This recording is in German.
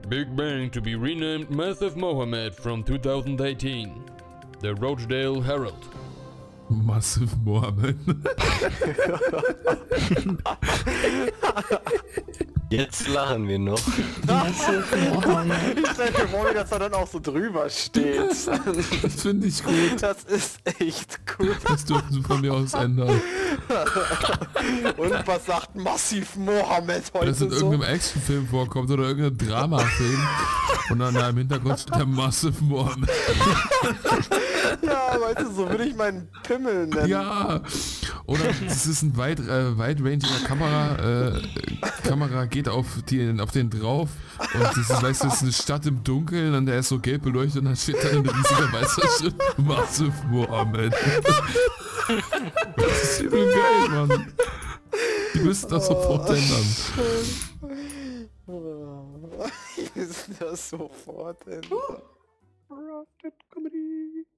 Big Bang to be renamed Massive Mohammed from 2018. The Rochdale Herald. Massive Mohammed. Jetzt lachen wir noch. Massive Mohammed. Ich stell mir vor, dass er dann auch so drüber steht. Das finde ich gut. Das ist echt gut. Das dürfen sie von mir aus ändern. Und was sagt Massiv Mohammed heute Wenn das in so? irgendeinem Actionfilm vorkommt oder irgendeinem Dramafilm und dann da im Hintergrund steht der Massive Mohammed. Ja, weißt du, so würde ich meinen Pimmel nennen. Ja, oder es ist ein weitrangiger Kamera geht auf den drauf und das ist, weißt du, das ist eine Stadt im Dunkeln und der ist so gelb beleuchtet und dann steht da ein riesiger weißer Schritt Massive Mohammed. Das ist übel geil, Mann. Die müssen das sofort ändern. Die müssen das sofort ändern. CraftedComedy.